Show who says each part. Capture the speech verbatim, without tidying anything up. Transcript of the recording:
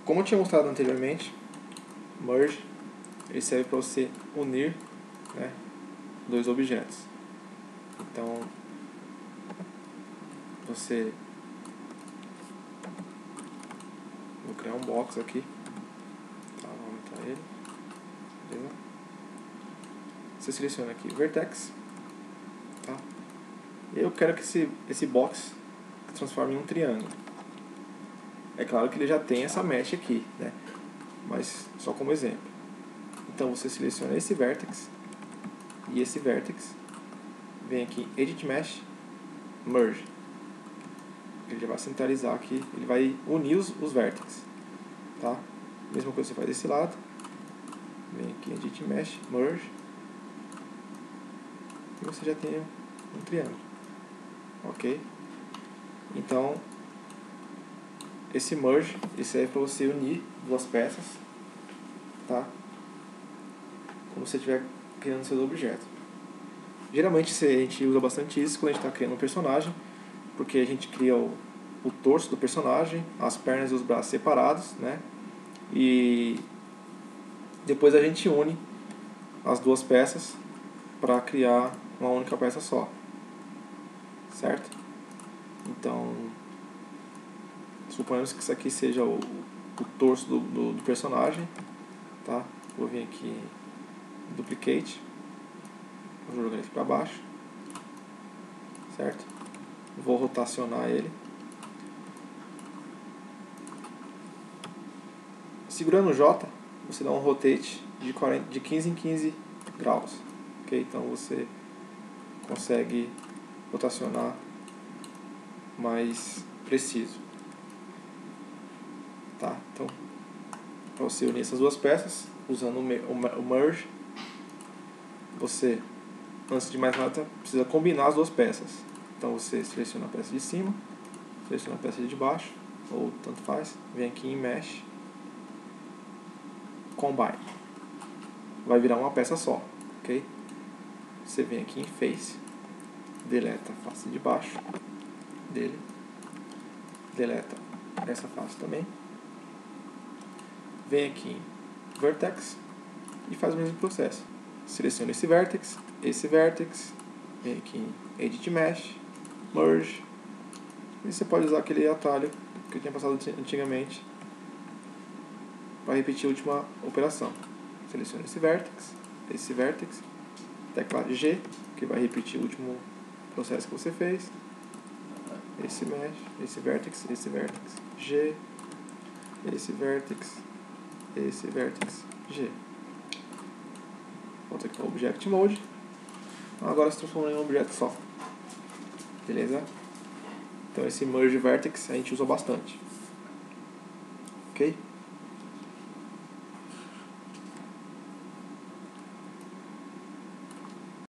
Speaker 1: Como eu tinha mostrado anteriormente, merge, ele serve para você unir, né, dois objetos. Então, você... Vou criar um box aqui. Tá, vou aumentar ele. Beleza? Você seleciona aqui Vertex. Tá? E eu quero que esse, esse box se transforme em um triângulo. É claro que ele já tem essa mesh aqui, né? Mas só como exemplo. Então você seleciona esse vertex e esse vertex, vem aqui Edit Mesh, Merge. Ele já vai centralizar aqui, ele vai unir os, os vértices, tá? Mesma coisa você faz desse lado, vem aqui Edit Mesh, Merge, e você já tem um triângulo, ok? Então esse merge, ele serve para você unir duas peças, tá? Quando você estiver criando seu objeto. Geralmente a gente usa bastante isso quando a gente está criando um personagem, porque a gente cria o, o torso do personagem, as pernas e os braços separados, né? E depois a gente une as duas peças para criar uma única peça só, certo? Então, suponhamos que isso aqui seja o, o torso do, do, do personagem, tá? Vou vir aqui em Duplicate, vou jogar ele para baixo, certo? Vou rotacionar ele. Segurando o J, você dá um rotate de, quarenta, de quinze em quinze graus. Okay? Então você consegue rotacionar mais preciso. Tá? Então, para você unir essas duas peças, usando o merge, você, antes de mais nada, precisa combinar as duas peças. Então você seleciona a peça de cima, seleciona a peça de baixo, ou tanto faz, vem aqui em Mesh, Combine. Vai virar uma peça só, ok? Você vem aqui em Face, deleta a face de baixo dele, deleta essa face também, vem aqui em Vertex e faz o mesmo processo. Seleciona esse Vertex, esse Vertex, vem aqui em Edit Mesh, Merge, e você pode usar aquele atalho que eu tinha passado antigamente para repetir a última operação. Seleciona esse Vertex, esse Vertex, tecla G, que vai repetir o último processo que você fez, esse Mesh, esse Vertex, esse Vertex, G, esse Vertex, esse Vertex, G. Volta aqui para o Object Mode. Agora se transformou em um objeto só. Beleza? Então esse Merge Vertex a gente usa bastante. Ok?